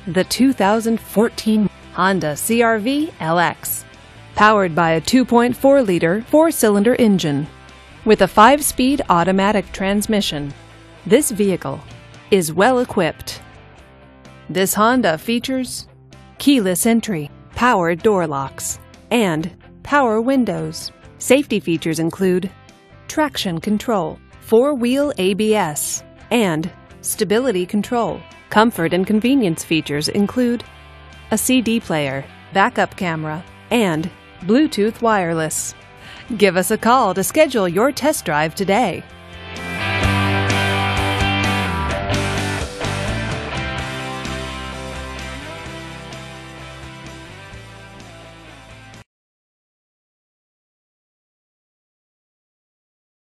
The 2014 Honda CR-V LX. Powered by a 2.4-liter four-cylinder engine with a 5-speed automatic transmission, this vehicle is well equipped. This Honda features keyless entry, power door locks, and power windows. Safety features include traction control, 4-wheel ABS, and stability control. Comfort and convenience features include a CD player, backup camera, and Bluetooth wireless. Give us a call to schedule your test drive today.